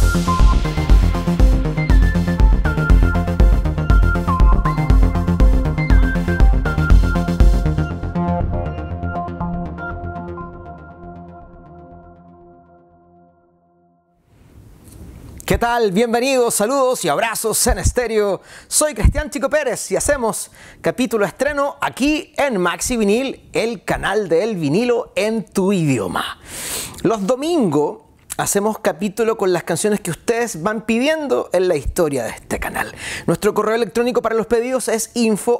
¿Qué tal? Bienvenidos, saludos y abrazos en estéreo. Soy Cristian Chico Pérez y hacemos capítulo estreno aquí en Maxi Vinil, el canal del vinilo en tu idioma. Los domingos hacemos capítulo con las canciones que ustedes van pidiendo en la historia de este canal. Nuestro correo electrónico para los pedidos es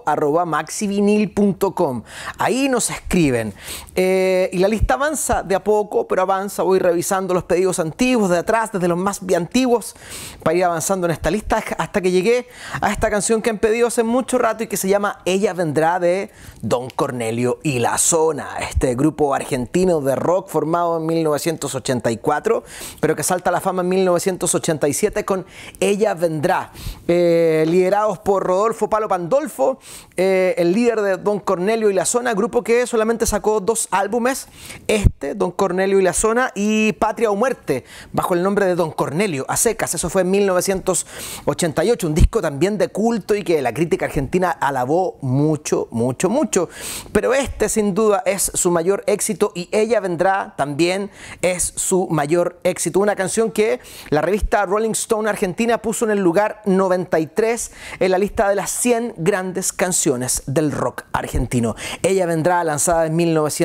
info@maxivinil.com. Ahí nos escriben. Y la lista avanza de a poco, pero avanza. Voy revisando los pedidos antiguos de atrás, desde los más antiguos, para ir avanzando en esta lista hasta que llegué a esta canción que han pedido hace mucho rato y que se llama Ella Vendrá, de Don Cornelio y la Zona, este grupo argentino de rock formado en 1984. Pero que salta a la fama en 1987 con Ella Vendrá, liderados por Rodolfo Palo Pandolfo, el líder de Don Cornelio y la Zona, grupo que solamente sacó 2 álbumes, Don Cornelio y la Zona, y Patria o Muerte, bajo el nombre de Don Cornelio, a secas. Eso fue en 1988, un disco también de culto y que la crítica argentina alabó mucho, mucho, mucho. Pero sin duda es su mayor éxito, y Ella Vendrá también es su mayor éxito. Una canción que la revista Rolling Stone Argentina puso en el lugar 93 en la lista de las 100 grandes canciones del rock argentino. Ella Vendrá, lanzada en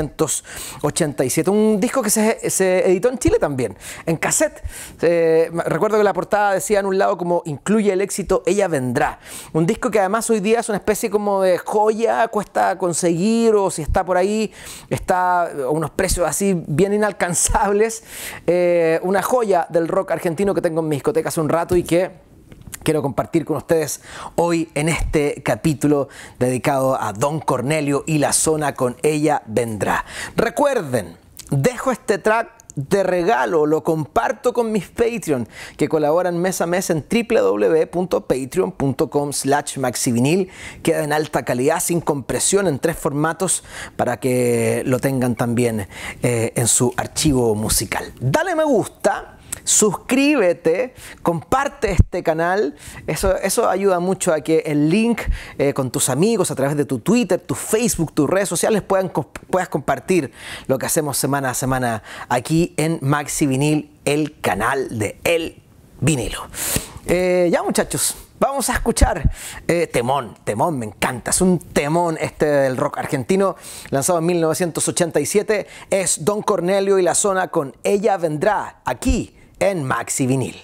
1987. Un disco que se editó en Chile también, en cassette. Recuerdo que la portada decía en un lado como incluye el éxito Ella Vendrá. Un disco que además hoy día es una especie como de joya, cuesta conseguir, o si está por ahí, está a unos precios así bien inalcanzables. Una joya del rock argentino que tengo en mi discoteca hace un rato y que quiero compartir con ustedes hoy en este capítulo dedicado a Don Cornelio y la Zona con Ella Vendrá. Recuerden, dejo este track de regalo, lo comparto con mis Patreon que colaboran mes a mes en www.patreon.com/maxivinil. Queda en alta calidad, sin compresión, en 3 formatos para que lo tengan también en su archivo musical. Dale me gusta, suscríbete, comparte este canal. Eso ayuda mucho a que el link con tus amigos a través de tu Twitter, tu Facebook, tus redes sociales puedas compartir lo que hacemos semana a semana aquí en Maxi Vinil, el canal de El Vinilo. Ya, muchachos, vamos a escuchar temón, me encanta, es un temón del rock argentino, lanzado en 1987, es Don Cornelio y la Zona con Ella Vendrá, aquí en Maxi Vinil.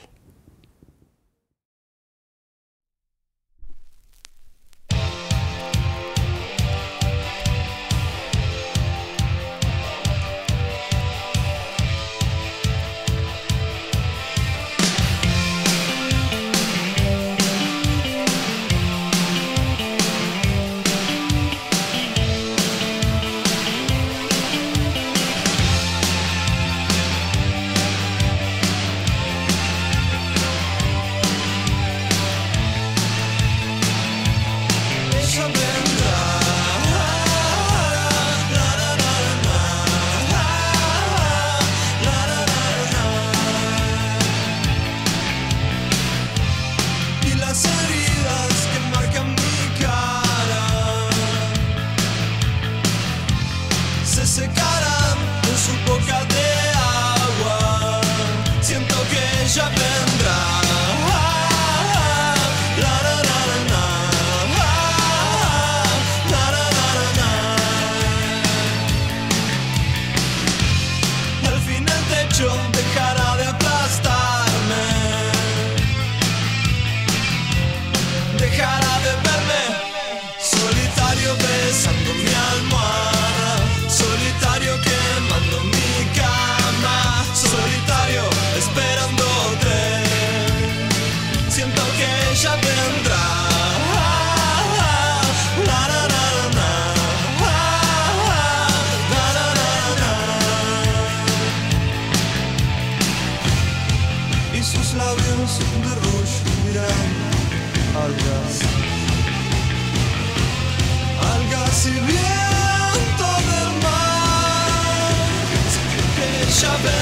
Algas y viento del mar, que ella